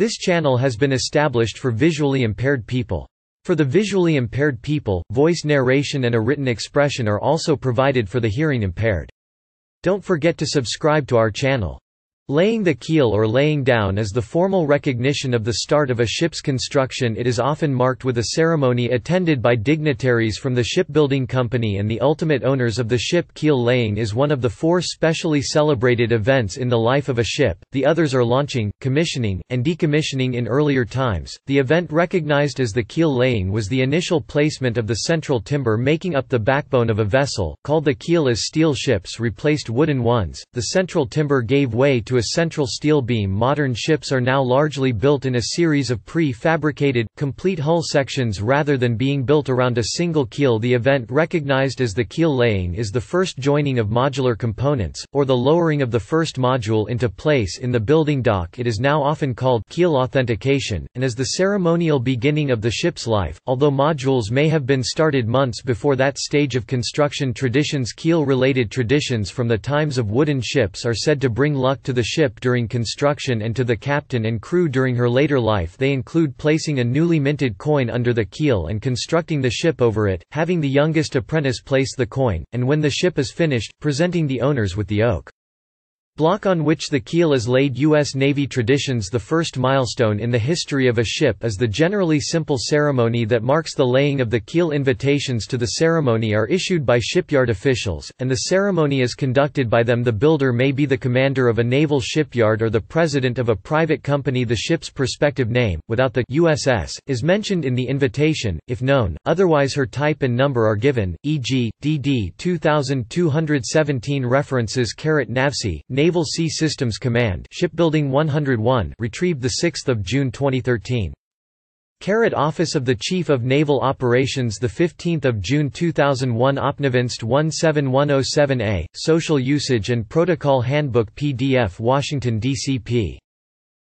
This channel has been established for visually impaired people. For the visually impaired people, voice narration and a written expression are also provided for the hearing impaired. Don't forget to subscribe to our channel. Laying the keel or laying down is the formal recognition of the start of a ship's construction. It is often marked with a ceremony attended by dignitaries from the shipbuilding company and the ultimate owners of the ship. Keel laying is one of the 4 specially celebrated events in the life of a ship. The others are launching, commissioning, and decommissioning. In earlier times, the event recognized as the keel laying was the initial placement of the central timber making up the backbone of a vessel, called the keel. As steel ships replaced wooden ones, the central timber gave way to a central steel beam. Modern ships are now largely built in a series of pre-fabricated, complete hull sections rather than being built around a single keel. The event recognized as the keel laying is the first joining of modular components, or the lowering of the first module into place in the building dock. It is now often called keel authentication, and is the ceremonial beginning of the ship's life, although modules may have been started months before that stage of construction. Traditions. Keel-related traditions from the times of wooden ships are said to bring luck to the ship during construction and to the captain and crew during her later life. They include placing a newly minted coin under the keel and constructing the ship over it, having the youngest apprentice place the coin, and when the ship is finished, presenting the owners with the oak block on which the keel is laid. U.S. Navy traditions. The first milestone in the history of a ship is the generally simple ceremony that marks the laying of the keel. Invitations to the ceremony are issued by shipyard officials, and the ceremony is conducted by them. The builder may be the commander of a naval shipyard or the president of a private company. The ship's prospective name, without the USS, is mentioned in the invitation, if known, otherwise her type and number are given, e.g., DD 2217. References. NAVSEA, Naval Sea Systems Command, Shipbuilding 101, retrieved 6 June 2013. Office of the Chief of Naval Operations, 15 June 2001. Opnavinst 17107A, Social Usage and Protocol Handbook PDF, Washington, D.C. p.